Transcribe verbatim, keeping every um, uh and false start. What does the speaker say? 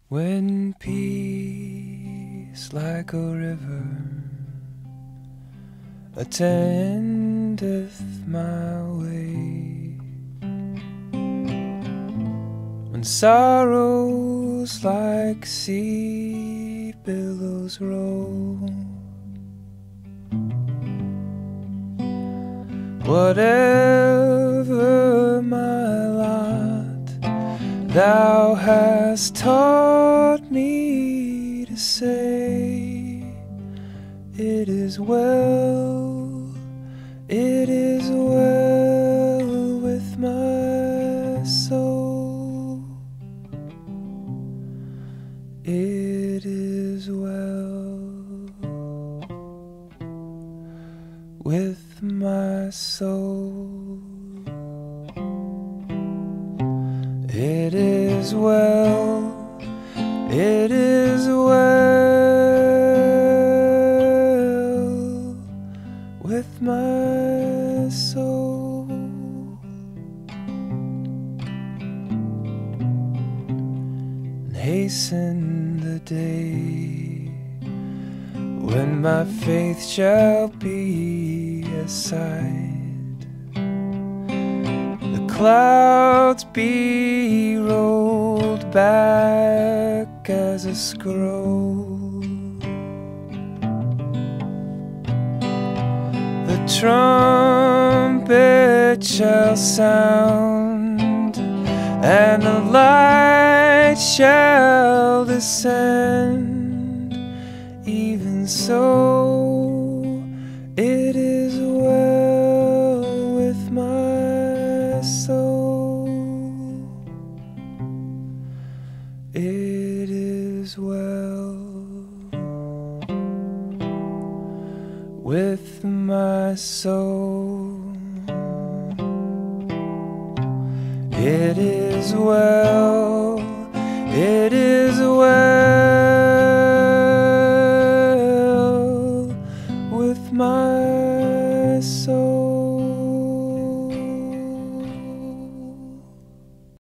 When peace like a river attendeth my way, when sorrows like sea billows roll, whatever my lot, thou hast taught me to say, it is well, it is well with my soul. It is well with my soul. It is well, it is well with my soul. And hasten the day when my faith shall be a sight, the clouds be rolled back as a scroll, the trumpet shall sound and the light shall descend. Even so, it is well with my soul. It is well with my soul. It is well, it is well with my soul.